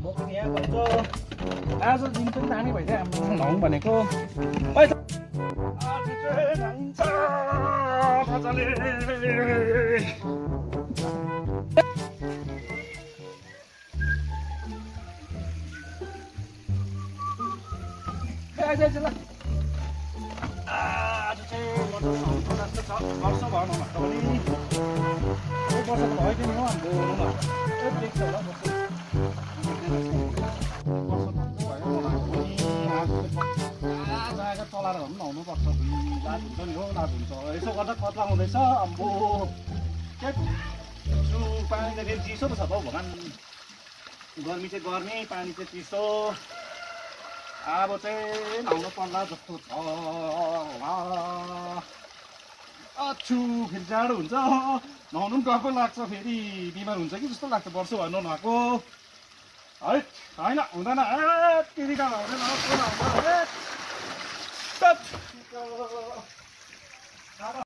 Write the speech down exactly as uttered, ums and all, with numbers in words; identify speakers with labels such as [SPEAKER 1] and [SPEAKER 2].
[SPEAKER 1] म पनि यहाँ गर्छ आज दिन पनि दामी भइदियो हाम्रो नुहाउँ भनेको आज चाहिँ नुहाइन्छ मजाले आज चाहिँ ल आज चाहिँ मजाले नुहाउनु जस्तो छ वर्ष भयो नुहाएको पनि एक वर्ष त भयो कि नि हो हाम्रो नुहाएको देख्छ होला चलाएर भए पनि नुहाउनुपर्छ लाज हुन्छ नि हो लाज हुन्छ यसो गर्दा कत्ला हुँदैछ अम्बो के सु पानी त फेरि चिसो पो छ त हौ भगवान् गर्मी चाहिँ गर्मी पानी चाहिँ चिसो अब चाहिँ नुहाउनु पर्ला जस्तो छ अछु फेरि जाडो हुन्छ नुहाउनु पनि डर पो लाग्छ फेरि बिमार हुन्छ कि जस्तो लाग्छ वर्ष भयो नुहाएको है होइन हुँदैन ए त्यति त हुँदैन